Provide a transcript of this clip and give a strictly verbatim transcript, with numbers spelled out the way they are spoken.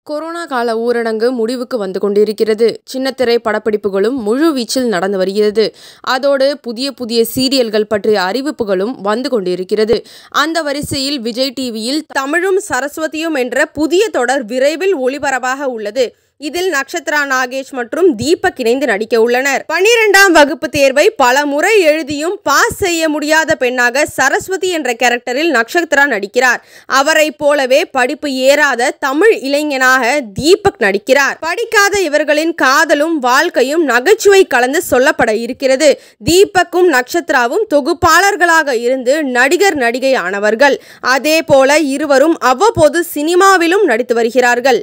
Corona கால ஊரடங்கு முடிவுக்கு வந்து கொண்டிருக்கிறது. சின்னத்திரை படப்பிடிப்புகளும் முழு வீச்சில் நடந்து வருகிறது. அதோடு புதிய புதிய சீரியல்கள் பற்றிய அறிவிப்புகளும் வந்து கொண்டிருக்கிறது. அந்த வரிசையில் விஜய் டிவியில் தமிழும் சரஸ்வதியும் என்ற புதிய தொடர் விரைவில் ஒளிபரப்பாக உள்ளது. இதில் நக்ஷத்ரா நாகேஷ் மற்றும் தீபக் இணைந்து நடிக்க உள்ளனர். பன்னிரெண்டாம் வகுப்பு தேர்வை பல முறை எழுதியும் பாஸ் செய்ய முடியாத பெண்ணாக சரஸ்வதி என்ற கேரக்டரில் நக்ஷத்ரா நடிக்கிறார். அவரை போலவே படிப்பு ஏறாத தமிழ் இளைஞனாக தீபக் நடிக்கிறார். படிக்காத இவர்களின் காதலும் வாழ்க்கையும் நகைச்சுவை கலந்து சொல்லப்பட இருக்கிறது. தீபக்கும் நக்ஷத்ராவும் தொகுப்பாளர்களாக இருந்து நடிகர் நடிகை ஆனவர்கள். அதே போல இருவரும் அவ்வப்போது சினிமாவிலும் நடித்து வருகிறார்கள்.